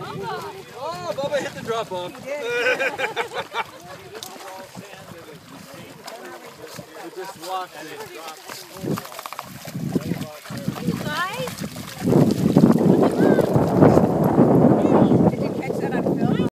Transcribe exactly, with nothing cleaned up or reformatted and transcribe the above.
Oh, Bubba hit the drop off. He did. It just walked it. You guys?